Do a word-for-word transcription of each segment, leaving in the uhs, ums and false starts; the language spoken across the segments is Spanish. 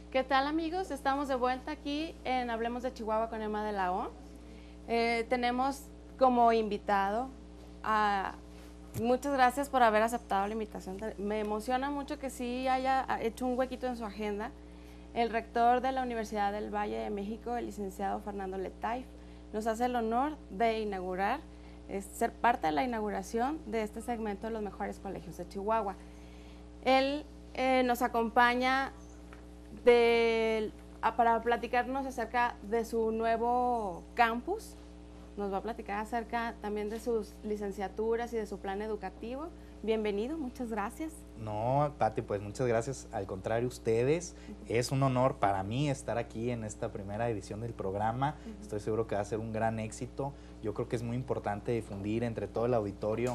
¿Qué tal, amigos? Estamos de vuelta aquí en Hablemos de Chihuahua con Emma de la O. Eh, tenemos como invitado a... Muchas gracias por haber aceptado la invitación. Me emociona mucho que sí haya hecho un huequito en su agenda. El rector de la Universidad del Valle de México, el licenciado Fernando Letayf, nos hace el honor de inaugurar, es ser parte de la inauguración de este segmento de los mejores colegios de Chihuahua. Él eh, nos acompaña de, a, para platicarnos acerca de su nuevo campus. Nos va a platicar acerca también de sus licenciaturas y de su plan educativo. Bienvenido, muchas gracias. No, Pati, pues muchas gracias. Al contrario, ustedes, es un honor para mí estar aquí en esta primera edición del programa. Uh-huh. Estoy seguro que va a ser un gran éxito. Yo creo que es muy importante difundir entre todo el auditorio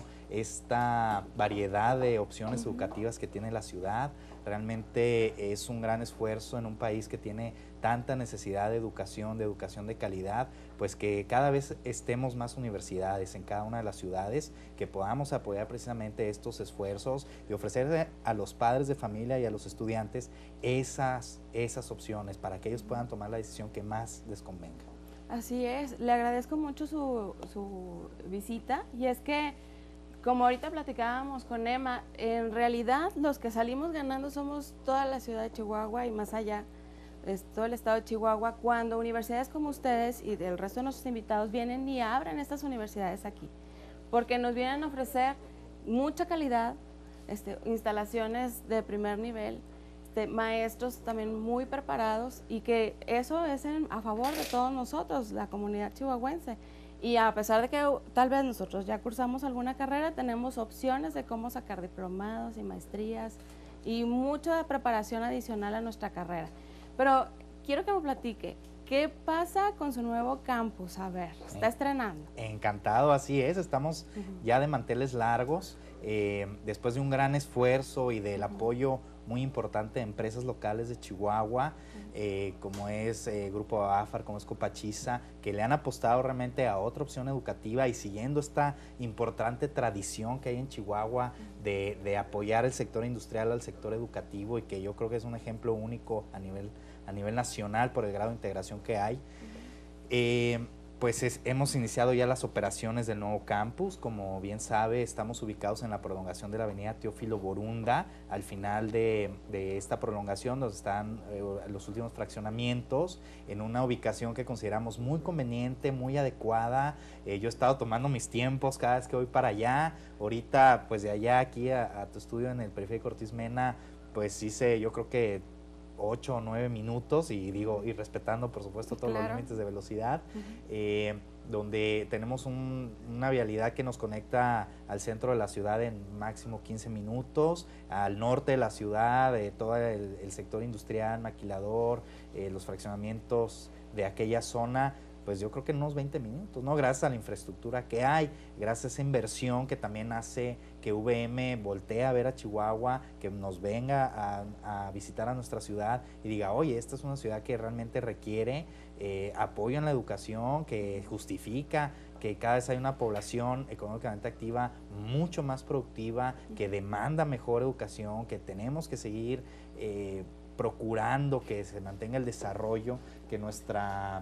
esta variedad de opciones uh-huh. educativas que tiene la ciudad. Realmente es un gran esfuerzo en un país que tiene tanta necesidad de educación, de educación de calidad, pues que cada vez estemos más universidades en cada una de las ciudades, que podamos apoyar precisamente estos esfuerzos y ofrecer a los padres de familia y a los estudiantes esas, esas opciones para que ellos puedan tomar la decisión que más les convenga. Así es, le agradezco mucho su, su visita, y es que, como ahorita platicábamos con Emma, en realidad los que salimos ganando somos toda la ciudad de Chihuahua y más allá, es todo el estado de Chihuahua, cuando universidades como ustedes y del resto de nuestros invitados vienen y abren estas universidades aquí, porque nos vienen a ofrecer mucha calidad, este, instalaciones de primer nivel, este, maestros también muy preparados, y que eso es en, a favor de todos nosotros, la comunidad chihuahuense. Y a pesar de que tal vez nosotros ya cursamos alguna carrera, tenemos opciones de cómo sacar diplomados y maestrías y mucha preparación adicional a nuestra carrera. Pero quiero que me platique, ¿qué pasa con su nuevo campus? A ver, está estrenando. Encantado, así es, estamos uh-huh. ya de manteles largos, eh, después de un gran esfuerzo y del uh-huh. apoyo muy importante de empresas locales de Chihuahua, uh-huh. eh, como es eh, Grupo AFAR, como es Copachiza, que le han apostado realmente a otra opción educativa y siguiendo esta importante tradición que hay en Chihuahua uh-huh. de, de apoyar el sector industrial al sector educativo, y que yo creo que es un ejemplo único a nivel, a nivel nacional por el grado de integración que hay. Uh-huh. eh, Pues es, hemos iniciado ya las operaciones del nuevo campus. Como bien sabe, estamos ubicados en la prolongación de la avenida Teófilo Borunda. Al final de, de esta prolongación, donde están eh, los últimos fraccionamientos, en una ubicación que consideramos muy conveniente, muy adecuada. Eh, yo he estado tomando mis tiempos cada vez que voy para allá. Ahorita, pues de allá aquí a, a tu estudio en el Periférico Ortiz Mena, pues hice, yo creo que ocho o nueve minutos, y digo, y respetando por supuesto todos claro. los límites de velocidad, uh-huh. eh, donde tenemos un, una vialidad que nos conecta al centro de la ciudad en máximo quince minutos, al norte de la ciudad, eh, todo el, el sector industrial, maquilador, eh, los fraccionamientos de aquella zona, pues yo creo que en unos veinte minutos, ¿no? Gracias a la infraestructura que hay, gracias a esa inversión que también hace que V M voltee a ver a Chihuahua, que nos venga a, a visitar a nuestra ciudad y diga, oye, esta es una ciudad que realmente requiere eh, apoyo en la educación, que justifica que cada vez hay una población económicamente activa mucho más productiva, que demanda mejor educación, que tenemos que seguir eh, procurando que se mantenga el desarrollo, que nuestra...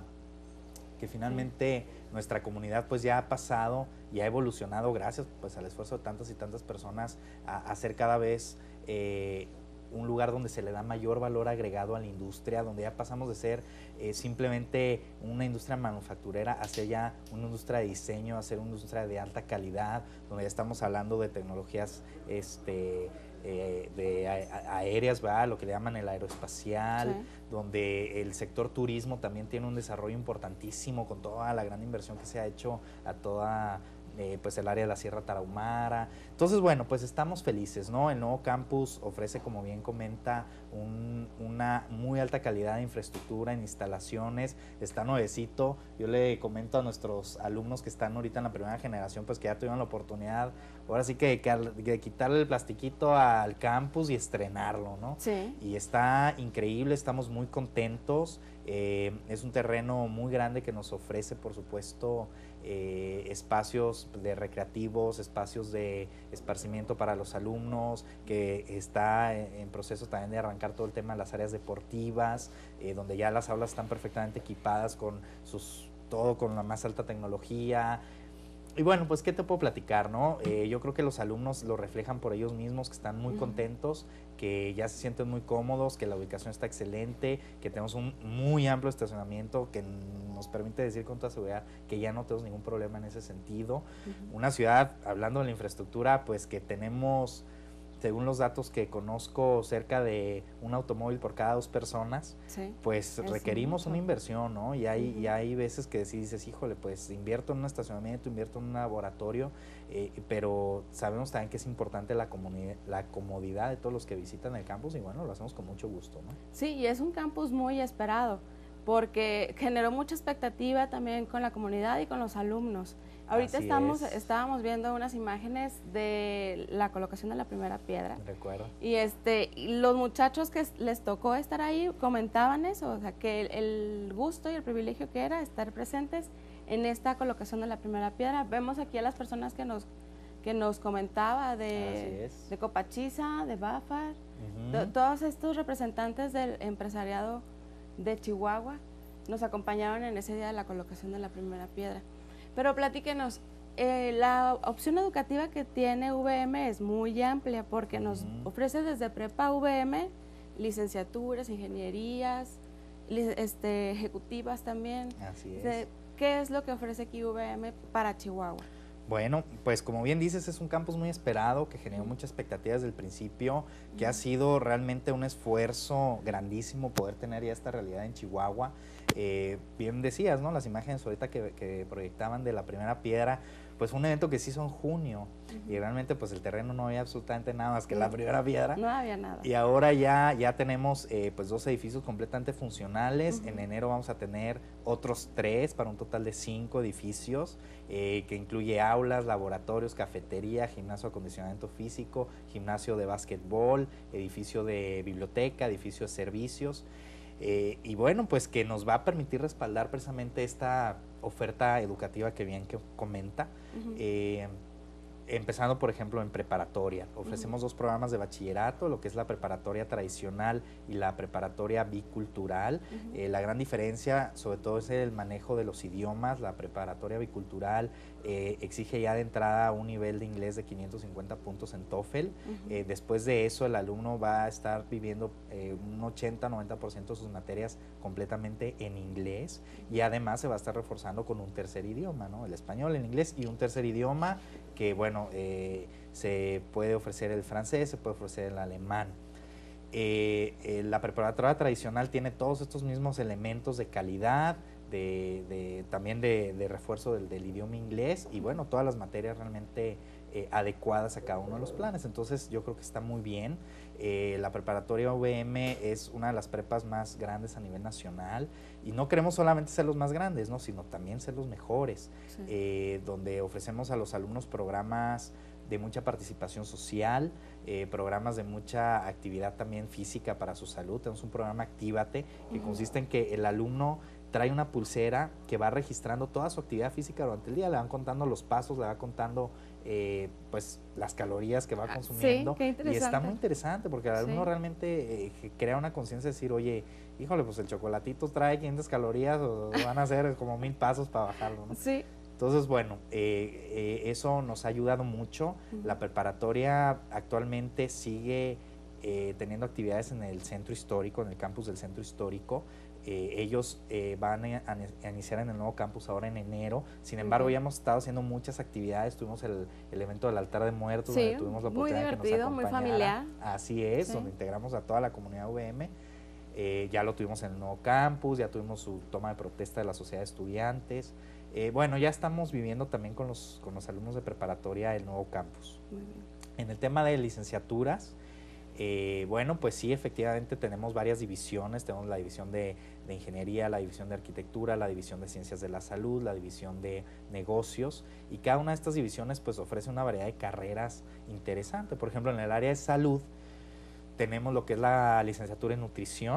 que finalmente sí. nuestra comunidad pues ya ha pasado y ha evolucionado gracias pues al esfuerzo de tantas y tantas personas a, a ser cada vez eh, un lugar donde se le da mayor valor agregado a la industria, donde ya pasamos de ser eh, simplemente una industria manufacturera a ser ya una industria de diseño, a ser una industria de alta calidad, donde ya estamos hablando de tecnologías este Eh, de a, aéreas, ¿verdad? Lo que le llaman el aeroespacial, sí. donde el sector turismo también tiene un desarrollo importantísimo con toda la gran inversión que se ha hecho a toda eh, pues el área de la Sierra Tarahumara. Entonces, bueno, pues estamos felices, ¿no? El nuevo campus ofrece, como bien comenta, un, una muy alta calidad de infraestructura en instalaciones, está nuevecito. Yo le comento a nuestros alumnos que están ahorita en la primera generación, pues que ya tuvieron la oportunidad, ahora sí que, que, que quitarle el plastiquito al campus y estrenarlo, ¿no? Sí. Y está increíble, estamos muy contentos. Eh, es un terreno muy grande que nos ofrece, por supuesto, eh, espacios de recreativos, espacios de esparcimiento para los alumnos, que está en, en proceso también de arrancar todo el tema de las áreas deportivas, eh, donde ya las aulas están perfectamente equipadas con sus, todo con la más alta tecnología. Y bueno, pues, ¿qué te puedo platicar, no? Eh, yo creo que los alumnos lo reflejan por ellos mismos, que están muy uh-huh. contentos, que ya se sienten muy cómodos, que la ubicación está excelente, que tenemos un muy amplio estacionamiento que nos permite decir con toda seguridad que ya no tenemos ningún problema en ese sentido. Uh-huh. Una ciudad, hablando de la infraestructura, pues que tenemos, según los datos que conozco, cerca de un automóvil por cada dos personas, sí, pues requerimos mucho. Una inversión, ¿no? Y hay, uh-huh. y hay veces que sí dices, híjole, pues invierto en un estacionamiento, invierto en un laboratorio, eh, pero sabemos también que es importante la, comuni- la comodidad de todos los que visitan el campus y bueno, lo hacemos con mucho gusto, ¿no? Sí, y es un campus muy esperado porque generó mucha expectativa también con la comunidad y con los alumnos. Ahorita estamos, estábamos viendo unas imágenes de la colocación de la primera piedra. Recuerdo. Y este, los muchachos que les tocó estar ahí comentaban eso, o sea, que el, el gusto y el privilegio que era estar presentes en esta colocación de la primera piedra. Vemos aquí a las personas que nos, que nos comentaba de, de Copachiza, de Bafar, uh-huh. to, todos estos representantes del empresariado de Chihuahua nos acompañaron en ese día de la colocación de la primera piedra. Pero platíquenos, eh, la opción educativa que tiene U V M es muy amplia porque nos uh-huh. ofrece desde prepa U V M, licenciaturas, ingenierías, li este, ejecutivas también. Así es. De, ¿qué es lo que ofrece aquí U V M para Chihuahua? Bueno, pues como bien dices, es un campus muy esperado, que generó muchas expectativas desde el principio, que ha sido realmente un esfuerzo grandísimo poder tener ya esta realidad en Chihuahua. Eh, bien decías, ¿no? Las imágenes ahorita que, que proyectaban de la primera piedra, pues fue un evento que se hizo en junio uh-huh. y realmente pues el terreno no había absolutamente nada más que uh-huh. la primera piedra. No había nada. Y ahora ya, ya tenemos eh, pues dos edificios completamente funcionales. Uh-huh. En enero vamos a tener otros tres para un total de cinco edificios eh, que incluye aulas, laboratorios, cafetería, gimnasio de acondicionamiento físico, gimnasio de básquetbol, edificio de biblioteca, edificio de servicios. Eh, y bueno, pues que nos va a permitir respaldar precisamente esta oferta educativa que bien que comenta, uh-huh. eh, empezando por ejemplo en preparatoria. Ofrecemos uh-huh. dos programas de bachillerato, lo que es la preparatoria tradicional y la preparatoria bicultural. Uh-huh. Eh, la gran diferencia sobre todo es el manejo de los idiomas. La preparatoria bicultural eh, exige ya de entrada un nivel de inglés de quinientos cincuenta puntos en TOEFL. Uh-huh. Eh, después de eso el alumno va a estar viviendo eh, un ochenta a noventa por ciento de sus materias completamente en inglés y además se va a estar reforzando con un tercer idioma, ¿no? El español, el inglés y un tercer idioma que bueno, eh, se puede ofrecer el francés, se puede ofrecer el alemán. Eh, eh, la preparatoria tradicional tiene todos estos mismos elementos de calidad, de, de, también de, de refuerzo del, del idioma inglés y bueno, todas las materias realmente eh, adecuadas a cada uno de los planes. Entonces yo creo que está muy bien. Eh, la preparatoria U V M es una de las prepas más grandes a nivel nacional y no queremos solamente ser los más grandes, ¿no? Sino también ser los mejores, sí. eh, donde ofrecemos a los alumnos programas de mucha participación social, eh, programas de mucha actividad también física para su salud. Tenemos un programa Actívate que uh-huh. consiste en que el alumno trae una pulsera que va registrando toda su actividad física durante el día, le van contando los pasos, le va contando eh, pues las calorías que va consumiendo. Sí, qué interesante. Y está muy interesante porque el alumno sí. realmente eh, crea una conciencia de decir, oye, híjole, pues el chocolatito trae quinientas calorías o van a ser como mil pasos para bajarlo, ¿no? Sí. Entonces, bueno, eh, eh, eso nos ha ayudado mucho. Uh-huh. La preparatoria actualmente sigue eh, teniendo actividades en el centro histórico, en el campus del centro histórico. Eh, ellos eh, van a, a iniciar en el nuevo campus ahora en enero. Sin embargo, uh-huh. ya hemos estado haciendo muchas actividades. Tuvimos el, el evento del altar de muertos, sí, donde tuvimos la oportunidad muy divertido, que nos acompañara. Muy familiar. Así es, sí. donde integramos a toda la comunidad U V M. Eh, ya lo tuvimos en el nuevo campus, ya tuvimos su toma de protesta de la sociedad de estudiantes. Eh, bueno, ya estamos viviendo también con los, con los alumnos de preparatoria el nuevo campus. Muy bien. En el tema de licenciaturas, eh, bueno, pues sí, efectivamente tenemos varias divisiones. Tenemos la división de, de ingeniería, la división de arquitectura, la división de ciencias de la salud, la división de negocios, y cada una de estas divisiones pues ofrece una variedad de carreras interesante. Por ejemplo, en el área de salud tenemos lo que es la licenciatura en nutrición,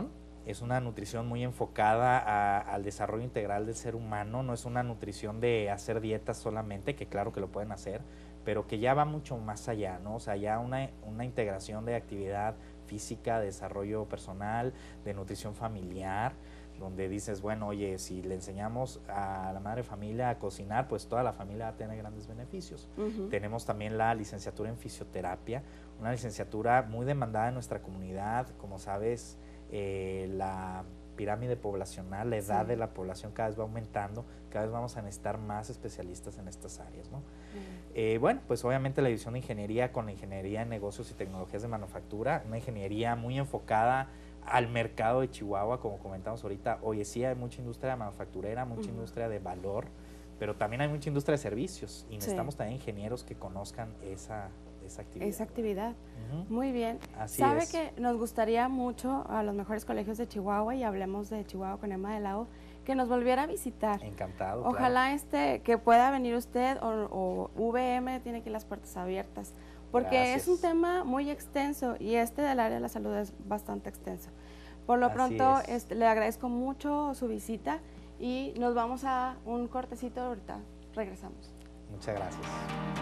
Es una nutrición muy enfocada a, al desarrollo integral del ser humano, no es una nutrición de hacer dietas solamente, que claro que lo pueden hacer, pero que ya va mucho más allá, ¿no? O sea, ya una, una integración de actividad física, de desarrollo personal, de nutrición familiar, donde dices, bueno, oye, si le enseñamos a la madre familia a cocinar, pues toda la familia va a tener grandes beneficios. Uh-huh. Tenemos también la licenciatura en fisioterapia, una licenciatura muy demandada en nuestra comunidad, como sabes, eh, la pirámide poblacional, la edad sí. de la población cada vez va aumentando, cada vez vamos a necesitar más especialistas en estas áreas, ¿no? Uh-huh. eh, bueno, pues obviamente la división de ingeniería con la ingeniería en negocios y tecnologías de manufactura, una ingeniería muy enfocada al mercado de Chihuahua, como comentamos ahorita. Oye, sí hay mucha industria manufacturera, mucha uh-huh. industria de valor, pero también hay mucha industria de servicios y necesitamos sí. también ingenieros que conozcan esa, esa actividad. Esa actividad, uh-huh. muy bien. Así Sabe es. que nos gustaría mucho a los mejores colegios de Chihuahua, y hablemos de Chihuahua con Emma de la O, que nos volviera a visitar. Encantado. Ojalá claro. este que pueda venir usted o, o V M tiene aquí las puertas abiertas, porque Gracias. es un tema muy extenso y este del área de la salud es bastante extenso. Por lo Así pronto es. este, le agradezco mucho su visita y nos vamos a un cortecito ahorita. Regresamos. Muchas gracias.